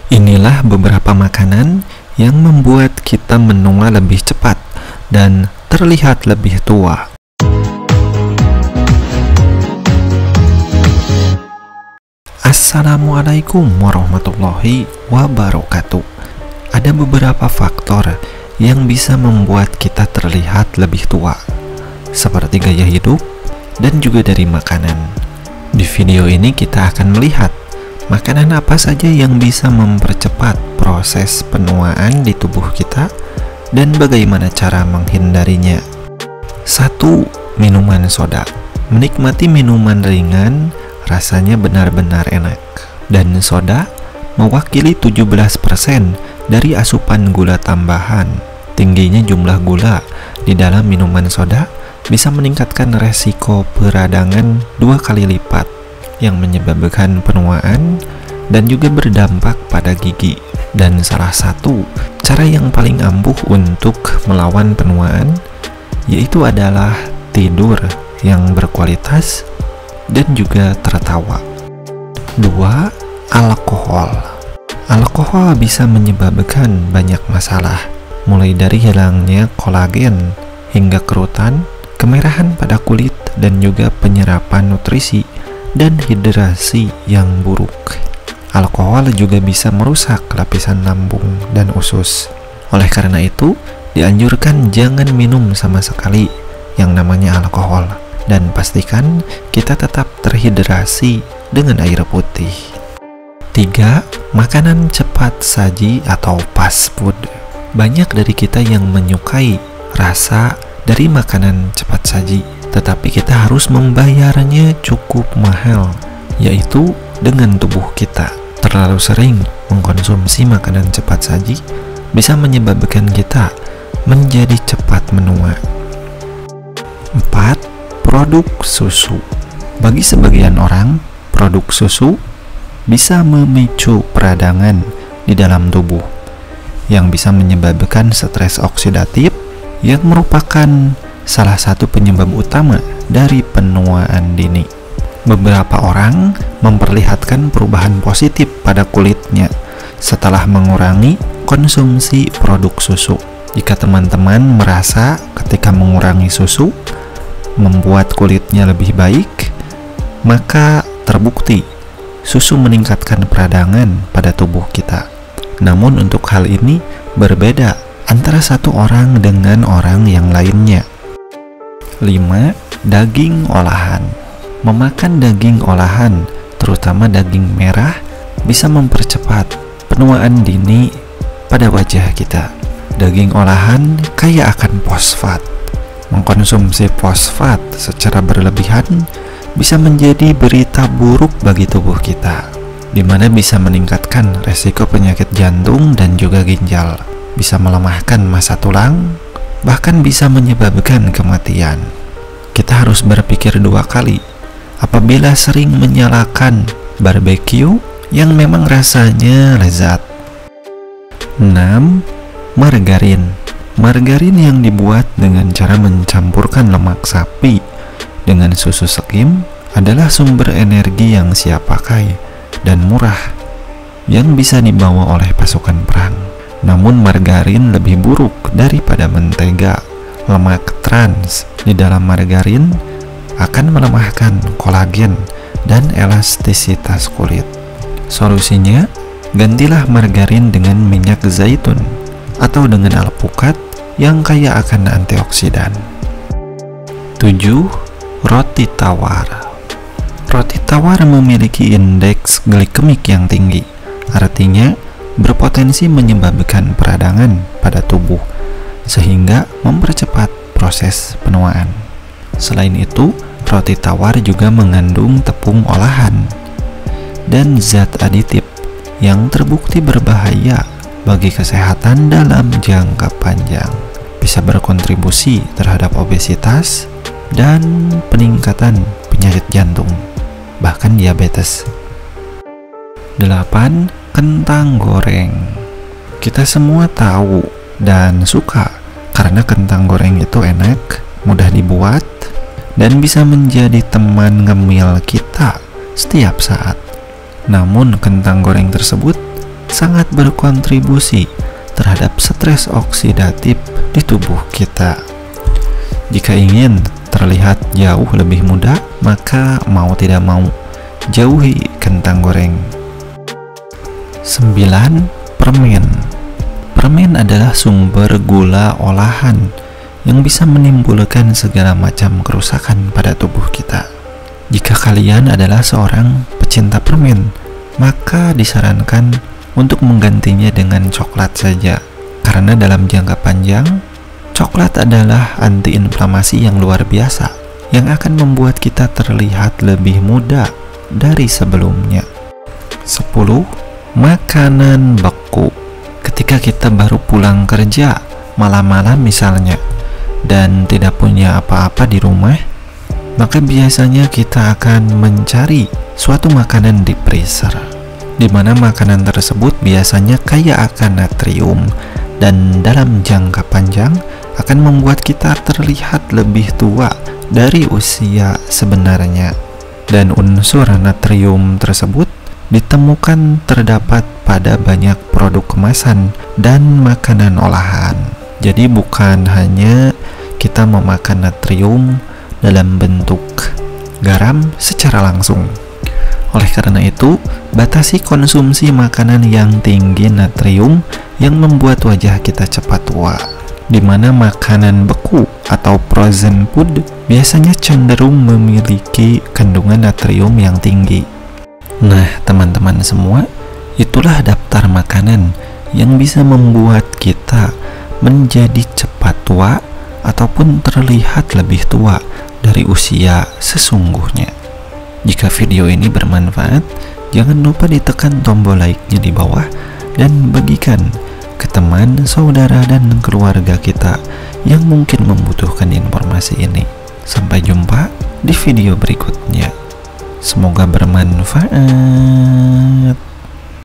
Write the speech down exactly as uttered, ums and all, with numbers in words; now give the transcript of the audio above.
Inilah beberapa makanan yang membuat kita menua lebih cepat dan terlihat lebih tua. Assalamualaikum warahmatullahi wabarakatuh. Ada beberapa faktor yang bisa membuat kita terlihat lebih tua, seperti gaya hidup dan juga dari makanan. Di video ini kita akan melihat makanan apa saja yang bisa mempercepat proses penuaan di tubuh kita dan bagaimana cara menghindarinya. Satu. Minuman soda. Menikmati minuman ringan rasanya benar-benar enak. Dan soda mewakili tujuh belas persen dari asupan gula tambahan. Tingginya jumlah gula di dalam minuman soda bisa meningkatkan resiko peradangan dua kali lipat, yang menyebabkan penuaan dan juga berdampak pada gigi. Dan salah satu cara yang paling ampuh untuk melawan penuaan yaitu adalah tidur yang berkualitas dan juga tertawa. Dua. Alkohol. Alkohol bisa menyebabkan banyak masalah, mulai dari hilangnya kolagen hingga kerutan, kemerahan pada kulit, dan juga penyerapan nutrisi dan hidrasi yang buruk. Alkohol juga bisa merusak lapisan lambung dan usus. Oleh karena itu, dianjurkan jangan minum sama sekali yang namanya alkohol, dan pastikan kita tetap terhidrasi dengan air putih. Tiga. Makanan cepat saji atau fast food. Banyak dari kita yang menyukai rasa dari makanan cepat saji, tetapi kita harus membayarnya cukup mahal, yaitu dengan tubuh kita. Terlalu sering mengkonsumsi makanan cepat saji bisa menyebabkan kita menjadi cepat menua. Empat. Produk susu. Bagi sebagian orang, produk susu bisa memicu peradangan di dalam tubuh yang bisa menyebabkan stres oksidatif yang merupakan salah satu penyebab utama dari penuaan dini. Beberapa orang memperlihatkan perubahan positif pada kulitnya setelah mengurangi konsumsi produk susu. Jika teman-teman merasa ketika mengurangi susu membuat kulitnya lebih baik, maka terbukti susu meningkatkan peradangan pada tubuh kita. Namun untuk hal ini berbeda antara satu orang dengan orang yang lainnya. Lima. Daging olahan. Memakan daging olahan, terutama daging merah, bisa mempercepat penuaan dini pada wajah kita. Daging olahan kaya akan fosfat. Mengkonsumsi fosfat secara berlebihan bisa menjadi berita buruk bagi tubuh kita, di mana bisa meningkatkan resiko penyakit jantung dan juga ginjal, bisa melemahkan massa tulang, bahkan bisa menyebabkan kematian. Kita harus berpikir dua kali apabila sering menyalakan barbeque yang memang rasanya lezat. Enam. Margarin. Margarin yang dibuat dengan cara mencampurkan lemak sapi dengan susu skim adalah sumber energi yang siap pakai dan murah yang bisa dibawa oleh pasukan perang. Namun margarin lebih buruk daripada mentega. Lemak trans di dalam margarin akan melemahkan kolagen dan elastisitas kulit. Solusinya, gantilah margarin dengan minyak zaitun atau dengan alpukat yang kaya akan antioksidan. Tujuh. Roti tawar. Roti tawar memiliki indeks glikemik yang tinggi, artinya berpotensi menyebabkan peradangan pada tubuh sehingga mempercepat proses penuaan. Selain itu, roti tawar juga mengandung tepung olahan dan zat aditif yang terbukti berbahaya bagi kesehatan dalam jangka panjang, bisa berkontribusi terhadap obesitas dan peningkatan penyakit jantung, bahkan diabetes. Delapan. Kentang goreng. Kita semua tahu dan suka karena kentang goreng itu enak, mudah dibuat, dan bisa menjadi teman ngemil kita setiap saat. Namun kentang goreng tersebut sangat berkontribusi terhadap stres oksidatif di tubuh kita. Jika ingin terlihat jauh lebih muda, maka mau tidak mau jauhi kentang goreng. Sembilan. Permen. Permen adalah sumber gula olahan yang bisa menimbulkan segala macam kerusakan pada tubuh kita. Jika kalian adalah seorang pecinta permen, maka disarankan untuk menggantinya dengan coklat saja, karena dalam jangka panjang, coklat adalah antiinflamasi yang luar biasa yang akan membuat kita terlihat lebih muda dari sebelumnya. Sepuluh. Makanan beku. Ketika kita baru pulang kerja malam-malam misalnya dan tidak punya apa-apa di rumah, maka biasanya kita akan mencari suatu makanan di freezer, di mana makanan tersebut biasanya kaya akan natrium dan dalam jangka panjang akan membuat kita terlihat lebih tua dari usia sebenarnya. Dan unsur natrium tersebut ditemukan terdapat pada banyak produk kemasan dan makanan olahan. Jadi bukan hanya kita memakan natrium dalam bentuk garam secara langsung. Oleh karena itu, batasi konsumsi makanan yang tinggi natrium yang membuat wajah kita cepat tua, di mana makanan beku atau frozen food biasanya cenderung memiliki kandungan natrium yang tinggi. Nah, teman-teman semua, itulah daftar makanan yang bisa membuat kita menjadi cepat tua ataupun terlihat lebih tua dari usia sesungguhnya. Jika video ini bermanfaat, jangan lupa ditekan tombol like-nya di bawah dan bagikan ke teman, saudara, dan keluarga kita yang mungkin membutuhkan informasi ini. Sampai jumpa di video berikutnya. Semoga bermanfaat.